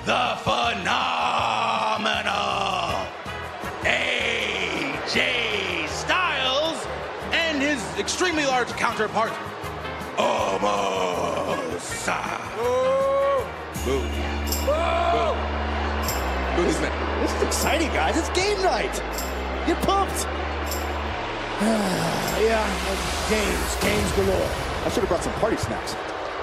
the phenomenal AJ Styles and his extremely large counterpart, Omos. Boo. Boo. Boo this man. This is exciting, guys. It's game night. Get pumped. Yeah, games galore. I should have brought some party snacks.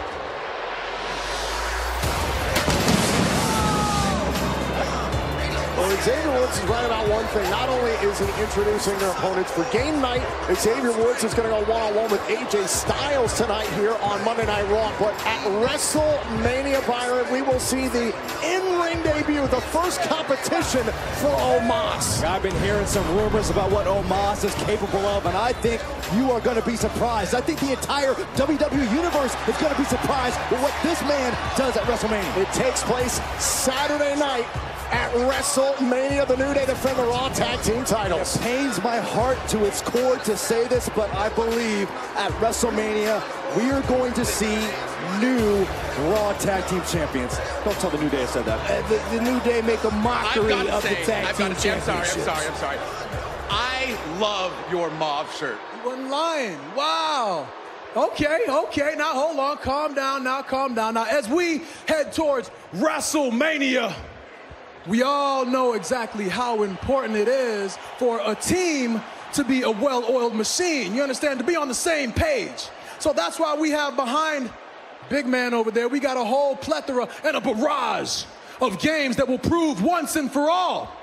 Well, Xavier Woods is right about one thing. Not only is he introducing their opponents for game night, Xavier Woods is going to go one-on-one with AJ Styles tonight here on Monday Night Raw. But at WrestleMania, Byron, we will see the in-ring debut, the first competition for Omos. I've been hearing some rumors about what Omos is capable of, and I think you are going to be surprised. I think the entire WWE Universe is going to be surprised with what this man does at WrestleMania. It takes place Saturday night at WrestleMania. The New Day defend the Raw Tag Team titles. It pains my heart to its core to say this, but I believe at WrestleMania we are going to see new Raw Tag Team Champions. Don't tell the New Day I said that. The New Day make a mockery of the Tag Team Championships. I'm sorry. I love your mauve shirt. You weren't lying. Wow. Okay. Now hold on. Calm down. Now, as we head towards WrestleMania, we all know exactly how important it is for a team to be a well-oiled machine. You understand? To be on the same page. So that's why we have behind big man over there, we got a whole plethora and a barrage of games that will prove once and for all